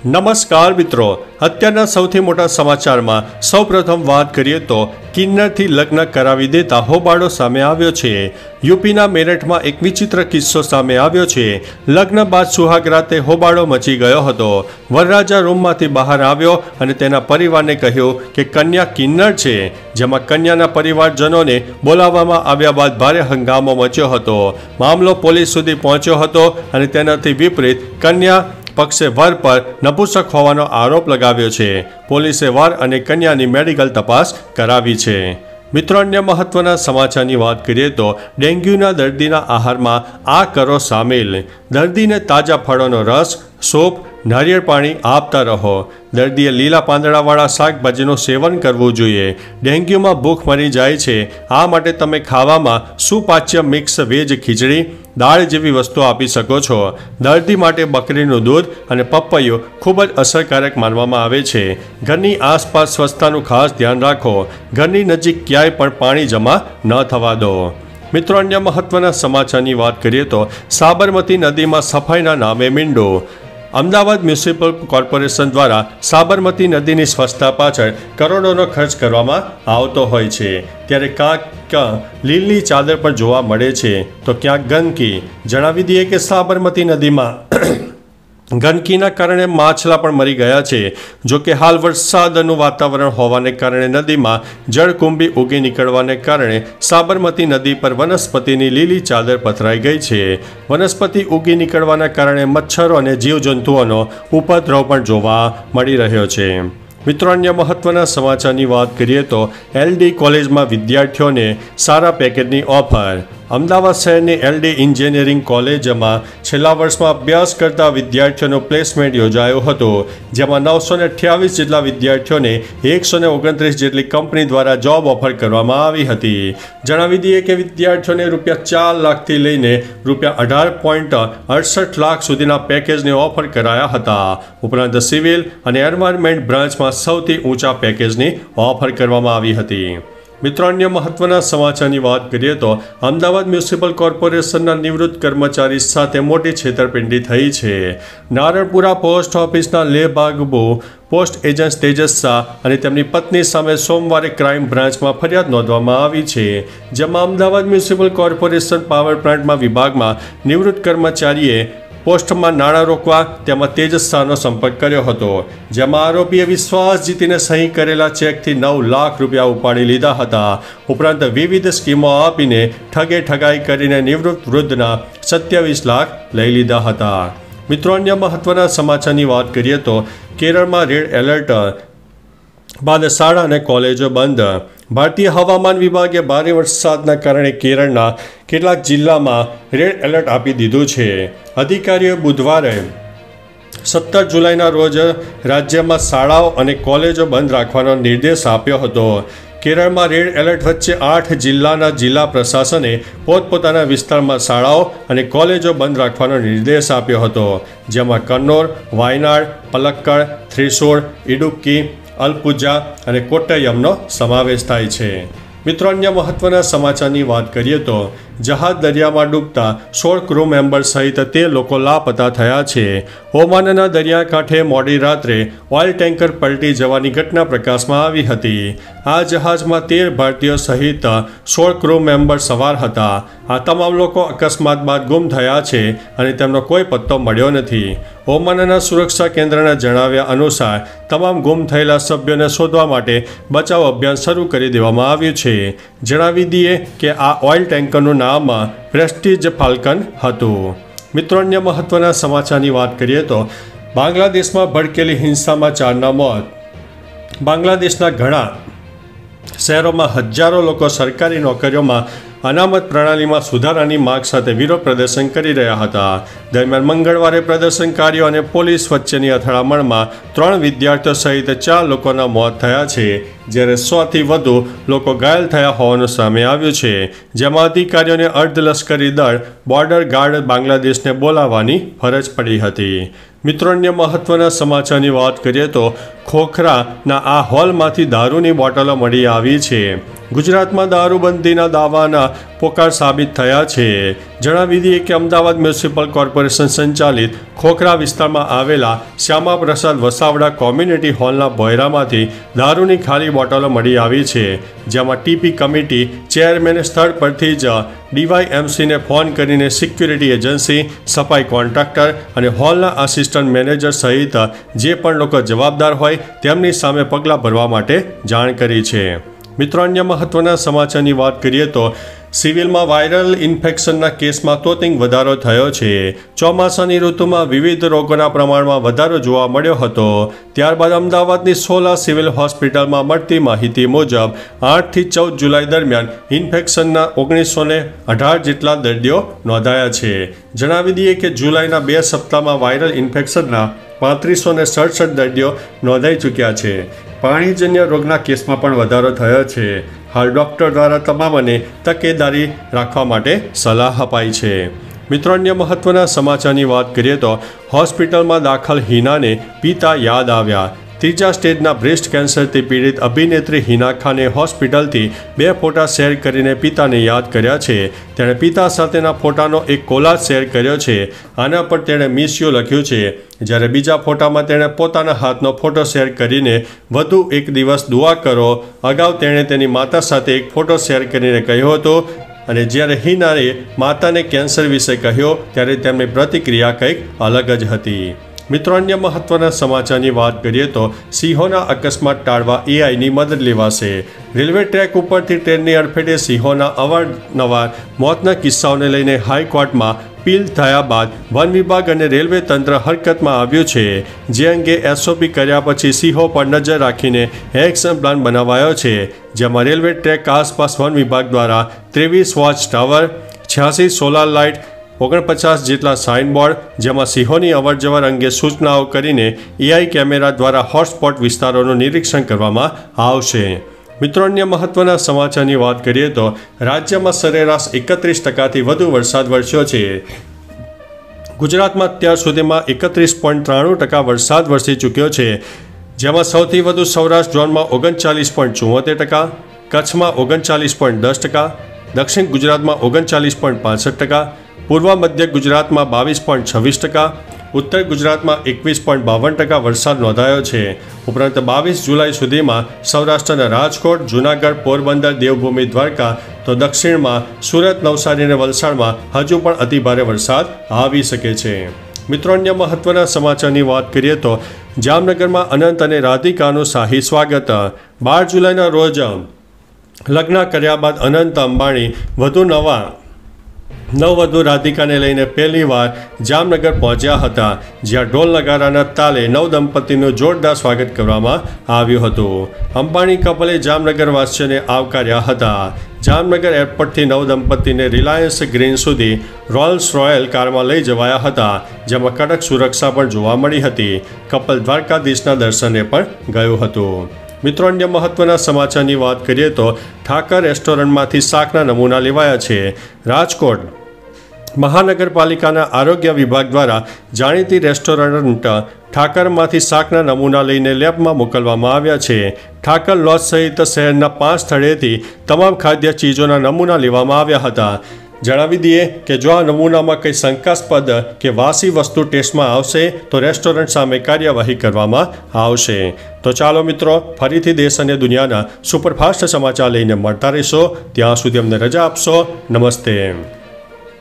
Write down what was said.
નમસ્કાર મિત્રો, અત્યારના સૌથી મોટા સમાચારમાં સૌપ્રથમ વાત કરીએ તો કિન્નરથી લગ્ન કરાવી દેતા હોબાળો સામે આવ્યો છે। યુપીના મેરઠમાં એક વિચિત્ર કિસ્સો સામે આવ્યો છે। લગ્ન બાદ સુહાગ રાતે હોબાળો મચી ગયો હતો। વરરાજા રૂમમાંથી બહાર આવ્યો અને તેના પરિવારને કહ્યું કે કન્યા કિન્નર છે, જેમાં કન્યાના પરિવારજનોને બોલાવવામાં આવ્યા બાદ ભારે હંગામો મચ્યો હતો। મામલો પોલીસ સુધી પહોંચ્યો હતો અને તેનાથી વિપરીત કન્યા પક્ષે વર પર નપુંસક હોવાનો આરોપ લગાવ્યો છે। પોલીસે વર અને કન્યાની મેડિકલ તપાસ કરાવી છે। મિત્રો, અન્ય મહત્વના સમાચારની વાત કરીએ તો ડેન્ગ્યુના દર્દીના આહારમાં આ કરો સામેલ। દર્દીને તાજા ફળોનો રસ, સૂપ, નારિયેળ પાણી આપતા રહો। દર્દીએ લીલા પાંદડાવાળા શાકભાજીનું સેવન કરવું જોઈએ। ડેન્ગ્યુમાં ભૂખ મરી જાય છે, આ માટે તમે ખાવામાં સુપાચ્ય મિક્સ વેજ ખીચડી, દાળ જેવી વસ્તુ આપી શકો છો। દર્દી માટે બકરીનું દૂધ અને પપૈયું ખૂબ જ અસરકારક માનવામાં આવે છે। ઘરની આસપાસ સ્વચ્છતાનું ખાસ ધ્યાન રાખો। ઘરની નજીક ક્યાંય પણ પાણી જમા ન થવા દો। મિત્રો, અન્ય મહત્વના સમાચારની વાત કરીએ તો સાબરમતી નદીમાં સફાઈના નામે મીંડું। અમદાવાદ મ્યુનિસિપલ કોર્પોરેશન દ્વારા સાબરમતી નદીની સ્વચ્છતા પાછળ કરોડોનો ખર્ચ કરવામાં આવતો હોય છે, ત્યારે ક્યાંક લીલની ચાદર પર જોવા મળે છે તો ક્યાંક ગંદકી। જણાવી દઈએ કે સાબરમતી નદીમાં ગંદકીના કારણે માછલા પણ મરી ગયા છે। જો કે હાલ વરસાદનું વાતાવરણ હોવાને કારણે નદીમાં જળકુંભી ઉગી નીકળવાને કારણે સાબરમતી નદી પર વનસ્પતિની લીલી ચાદર પથરાઈ ગઈ છે। વનસ્પતિ ઉગી નીકળવાના કારણે મચ્છરો અને જીવજંતુઓનો ઉપદ્રવ પણ જોવા મળી રહ્યો છે। મિત્રો, અન્ય મહત્વના સમાચારની વાત કરીએ તો એલડી કોલેજમાં વિદ્યાર્થીઓને સારા પેકેજની ઓફર। અમદાવાદ શહેરની એલડી એન્જિનિયરિંગ કોલેજમાં છેલ્લા વર્ષમાં અભ્યાસ કરતા વિદ્યાર્થીઓનું પ્લેસમેન્ટ યોજાયું હતું, જેમાં 928 જેટલા વિદ્યાર્થીઓને 129 જેટલી કંપની દ્વારા જોબ ઓફર કરવામાં આવી હતી। જણાવી દઈએ કે વિદ્યાર્થીઓને ₹4 લાખથી લઈને ₹18.68 લાખ સુધીના પેકેજની ઓફર કરાયા હતા। ઉપરાંત સિવિલ અને એન્વાયરમેન્ટ બ્રાન્ચમાં સૌથી ઊંચા પેકેજની ઓફર કરવામાં આવી હતી। મિત્રો, અન્ય મહત્વના સમાચારની વાત કરીએ તો અમદાવાદ મ્યુનિસિપલ કોર્પોરેશનના નિવૃત્ત કર્મચારી સાથે મોટી છેતરપિંડી થઈ છે। નારણપુરા પોસ્ટ ઓફિસના લેભાગબુ પોસ્ટ એજન્ટ તેજસ શાહ અને તેમની પત્ની સામે સોમવારે ક્રાઇમ બ્રાન્ચમાં ફરિયાદ નોંધવામાં આવી છે, જેમાં અમદાવાદ મ્યુનિસિપલ કોર્પોરેશન પાવર પ્લાન્ટમાં વિભાગમાં નિવૃત્ત કર્મચારીએ પોસ્ટમાં નાણાં રોકવા તેમાં તેજસ શાહનો સંપર્ક કર્યો હતો, જેમાં આરોપીએ વિશ્વાસ જીતીને સહી કરેલા ચેકથી 9 લાખ રૂપિયા ઉપાડી લીધા હતા। ઉપરાંત વિવિધ સ્કીમો આપીને ઠગાઈ કરીને નિવૃત્ત વૃદ્ધના 27 લાખ લઈ લીધા હતા। મિત્રો, અન્ય મહત્વના સમાચારની વાત કરીએ તો કેરળમાં રેડ એલર્ટ બાદ શાળા અને કોલેજો બંધ। ભારતીય હવામાન વિભાગે ભારે વરસાદના કારણે કેરળના કેટલાક જિલ્લામાં રેડ એલર્ટ આપી દીધું છે। અધિકારીઓએ બુધવારે 17 જુલાઈના રોજ રાજ્યમાં શાળાઓ અને કોલેજો બંધ રાખવાનો નિર્દેશ આપ્યો હતો। કેરળમાં રેડ એલર્ટ વચ્ચે 8 જિલ્લાના જિલ્લા પ્રશાસને પોતપોતાના વિસ્તારમાં શાળાઓ અને કોલેજો બંધ રાખવાનો નિર્દેશ આપ્યો હતો, જેમાં કન્નોર, વાયનાડ, પલક્કડ, થ્રિસુર, ઇડુક્કી, અલપુજા અને કોટ્ટયમનો સમાવેશ થાય છે। મિત્રો, અન્ય મહત્વના સમાચારની વાત કરીએ તો જહાજ દરિયામાં ડૂબતા 16 ક્રૂ મેમ્બર સહિત 13 લોકો લાપતા થયા છે। ઓમાનના દરિયાકાંઠે મોડી રાત્રે ઓઇલ ટેન્કર પલટી જવાની ઘટના પ્રકાશમાં આવી હતી। આ જહાજમાં 13 ભારતીયો સહિત 16 ક્રૂ મેમ્બર સવાર હતા। આ તમામ લોકો અકસ્માત બાદ ગુમ થયા છે અને તેમનો કોઈ પત્તો મળ્યો નથી। ઓમાનના સુરક્ષા કેન્દ્રના જણાવ્યા અનુસાર તમામ ગુમ થયેલા સભ્યોને શોધવા માટે બચાવ અભિયાન શરૂ કરી દેવામાં આવ્યું છે। જણાવી દઈએ કે આ ઓઇલ ટેન્કરનું નામ પ્રેસ્ટીજ ફાલ્કન હતું। મિત્રો, અન્ય મહત્વના સમાચારની વાત કરીએ તો બાંગ્લાદેશમાં ભડકેલી હિંસામાં 4ના મોત। બાંગ્લાદેશના ઘણા શહેરોમાં હજારો લોકો સરકારી નોકરીઓમાં અનામત પ્રણાલીમાં સુધારાની માંગ સાથે વિરોધ પ્રદર્શન કરી રહ્યા હતા। દરમિયાન મંગળવારે પ્રદર્શનકારીઓ અને પોલીસ વચ્ચેની અથડામણમાં 3 વિદ્યાર્થીઓ સહિત 4 લોકોના મોત થયા છે, જ્યારે 100થી વધુ લોકો ઘાયલ થયા હોવાનું સામે આવ્યું છે, જેમાં અધિકારીઓને અર્ધલશ્કરી દળ બોર્ડર ગાર્ડ બાંગ્લાદેશને બોલાવવાની ફરજ પડી હતી। મિત્રો, અન્ય મહત્વના સમાચારની વાત કરીએ તો ખોખરાના આ હોલમાંથી દારૂની બોટલો મળી આવી છે। ગુજરાતમાં દારૂબંધીના દાવાના પોકાર સાબિત થયા છે। જણાવી દઈએ કે અમદાવાદ મ્યુનિસિપલ કોર્પોરેશન સંચાલિત ખોખરા વિસ્તારમાં આવેલા શ્યામા પ્રસાદ વસાવડા કોમ્યુનિટી હોલના બોયરામાંથી દારૂની ખાલી બોટલો મળી આવી છે, જેમાં ટીપી કમિટી ચેરમેને સ્થળ પરથી જ ડીવાયએમસીને ફોન કરીને સિક્યુરિટી એજન્સી, સફાઈ કોન્ટ્રાક્ટર અને હોલના આસિસ્ટન્ટ મેનેજર સહિત જે પણ લોકો જવાબદાર હોય તેમની સામે પગલાં ભરવા માટે જાણ કરી છે। મિત્રો, અન્ય મહત્વના સમાચારની વાત કરીએ તો સિવિલમાં વાયરલ ઇન્ફેક્શનના કેસમાં તોતિંગ વધારો થયો છે। ચોમાસાની ઋતુમાં વિવિધ રોગોના પ્રમાણમાં વધારો જોવા મળ્યો હતો। ત્યારબાદ અમદાવાદની સોલા સિવિલ હોસ્પિટલમાં મળતી માહિતી મુજબ 8 થી 14 જુલાઈ દરમિયાન ઇન્ફેક્શનના 1918 જેટલા દર્દીઓ નોંધાયા છે। જણાવી દઈએ કે જુલાઈના 2 સપ્તાહમાં વાયરલ ઇન્ફેક્શનના 3567 દર્દીઓ નોંધાઈ ચૂક્યા છે। પાણીજન્ય રોગના કેસમાં પણ વધારો થયો છે। હાલ ડૉક્ટર દ્વારા તમામને તકેદારી રાખવા માટે સલાહ અપાઈ છે। મિત્રો, અન્ય મહત્વના સમાચારની વાત કરીએ તો હોસ્પિટલમાં દાખલ હિનાને પિતા યાદ આવ્યા। ત્રીજા સ્ટેજના બ્રેસ્ટ કેન્સરથી પીડિત અભિનેત્રી હિના ખાને હોસ્પિટલથી 2 ફોટા શેર કરીને પિતાને યાદ કર્યા છે। તેણે પિતા સાથેના ફોટાનો એક કોલાજ શેર કર્યો છે। આના પર તેણે મિસ યુ લખ્યું છે, જ્યારે બીજા ફોટામાં તેણે પોતાના હાથનો ફોટો શેર કરીને વધુ એક દિવસ દુઆ કરો। અગાઉ તેણે તેની માતા સાથે એક ફોટો શેર કરીને કહ્યો હતો, અને જ્યારે હિનાએ માતાને કેન્સર વિશે કહ્યો ત્યારે તેમની પ્રતિક્રિયા કંઈક અલગ જ હતી। મિત્રો, અન્ય મહત્વના સમાચારની વાત કરીએ તો સિંહોના અકસ્માત ટાળવા એઆઈની મદદ લેવાશે। રેલવે ટ્રેક ઉપરથી ટ્રેનની અડફેટે સિંહોના અવારનવાર મોતના કિસ્સાઓને લઈને હાઈકોર્ટમાં અપીલ થયા બાદ વન વિભાગ અને રેલવે તંત્ર હરકતમાં આવ્યું છે, જે અંગે એસઓપી કર્યા પછી સિંહો પર નજર રાખીને એક્શન પ્લાન બનાવાયો છે, જેમાં રેલવે ટ્રેક આસપાસ વન વિભાગ દ્વારા 23 વોચ ટાવર, 86 સોલાર લાઇટ, 49 જેટલા સાઇનબોર્ડ, જેમાં સિંહોની અવરજવર અંગે સૂચનાઓ કરીને એઆઈ કેમેરા દ્વારા હોટસ્પોટ વિસ્તારોનું નિરીક્ષણ કરવામાં આવશે। મિત્રો, અન્ય મહત્વના સમાચારની વાત કરીએ તો રાજ્યમાં સરેરાશ 31%થી વધુ વરસાદ વરસ્યો છે। ગુજરાતમાં અત્યાર સુધીમાં 31.93% વરસાદ વરસી ચૂક્યો છે, જેમાં સૌથી વધુ સૌરાષ્ટ્ર ઝોનમાં 39.74%, કચ્છમાં 39.10%, દક્ષિણ ગુજરાતમાં 39.65%, પૂર્વ મધ્ય ગુજરાતમાં 22.26%, ઉત્તર ગુજરાતમાં 21.52% વરસાદ નોંધાયો છે। ઉપરાંત 22 જુલાઈ સુધીમાં સૌરાષ્ટ્રના રાજકોટ, જૂનાગઢ, પોરબંદર, દેવભૂમિ, દ્વારકા તો દક્ષિણમાં સુરત, નવસારી અને વલસાડમાં હજુ પણ અતિભારે વરસાદ આવી શકે છે। મિત્રો, અન્ય મહત્વના સમાચારની વાત કરીએ તો જામનગરમાં અનંત અને રાધિકાનું શાહી સ્વાગત। 12 જુલાઈના રોજ લગ્ન કર્યા બાદ અનંત અંબાણી નવવધુ રાધિકાને લઈને પહેલીવાર જામનગર પહોંચ્યા હતા, જ્યાં ઢોલ નગારાના તાલે નવદંપતિનું જોરદાર સ્વાગત કરવામાં આવ્યું હતું। અંબાણી કપલે જામનગરવાસીઓને આવકાર્યા હતા। જામનગર એરપોર્ટથી નવદંપતિને રિલાયન્સ ગ્રીન સુધી રોલ્સ રોયલ કારમાં લઈ જવાયા હતા, જેમાં કડક સુરક્ષા પણ જોવા મળી હતી। કપલ દ્વારકાધીશના દર્શને પણ ગયું હતું। મિત્રો, અન્ય મહત્વના સમાચારની વાત કરીએ તો ઠાકર રેસ્ટોરન્ટમાંથી શાકના નમૂના લેવાયા છે। રાજકોટ મહાનગરપાલિકાના આરોગ્ય વિભાગ દ્વારા જાણીતી રેસ્ટોરન્ટ ઠાકરમાંથી શાકના નમૂના લઈને લેબમાં મોકલવામાં આવ્યા છે। ઠાકર લોજ સહિત શહેરના 5 સ્થળેથી તમામ ખાદ્ય ચીજોના નમૂના લેવામાં આવ્યા હતા। જણાવી દઈએ કે જો આ નમૂનામાં કંઈ શંકાસ્પદ કે વાસી વસ્તુ ટેસ્ટમાં આવશે તો રેસ્ટોરન્ટ સામે કાર્યવાહી કરવામાં આવશે। તો ચાલો મિત્રો, ફરીથી દેશ અને દુનિયાના સુપરફાસ્ટ સમાચાર લઈને મળતા રહીશો। ત્યાં સુધી અમને રજા આપશો। નમસ્તે।